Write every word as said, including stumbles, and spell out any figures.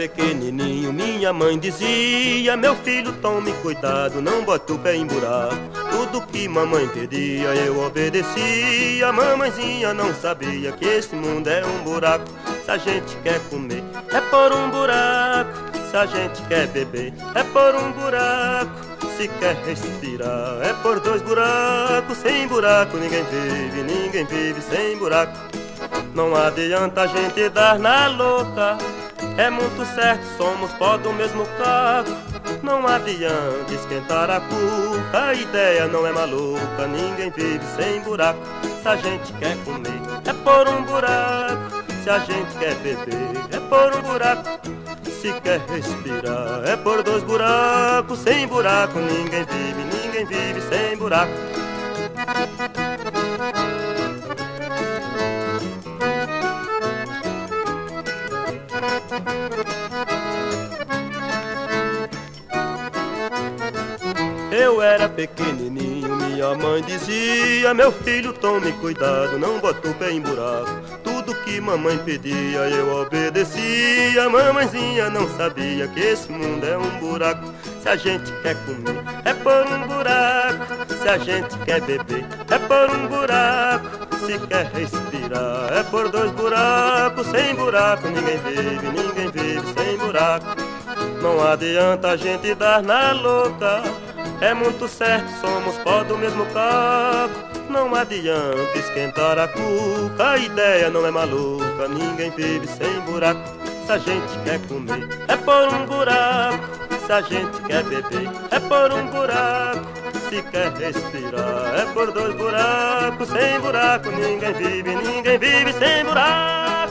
pequenininho, minha mãe dizia: meu filho, tome cuidado, não bote o pé em buraco. Tudo que mamãe pedia eu obedecia. Mamãezinha não sabia que esse mundo é um buraco. Se a gente quer comer, é por um buraco. Se a gente quer beber, é por um buraco. Se quer respirar, é por dois buracos. Sem buraco ninguém vive, ninguém vive sem buraco. Não adianta a gente dar na louca, é muito certo, somos pó do mesmo caco. Não adianta esquentar a cuca, a ideia não é maluca. Ninguém vive sem buraco. Se a gente quer comer, é por um buraco. Se a gente quer beber, é por um buraco. Se quer respirar, é por dois buracos. Sem buraco ninguém vive, ninguém vive sem buraco. Eu era pequenininho, minha mãe dizia: meu filho, tome cuidado, não bota o pé em buraco. Tudo que mamãe pedia eu obedecia. Mamãezinha não sabia que esse mundo é um buraco. Se a gente quer comer, é por um buraco. Se a gente quer beber, é por um buraco. Se quer respirar, é por dois buracos. Sem buraco ninguém vive, ninguém vive sem buraco. Não adianta a gente dar na louca, é muito certo, somos pó do mesmo caco. Não adianta esquentar a cuca, a ideia não é maluca. Ninguém vive sem buraco. Se a gente quer comer, é por um buraco. Se a gente quer beber, é por um buraco. Se quer respirar, é por dois buracos. Sem buraco ninguém vive, ninguém vive sem buraco.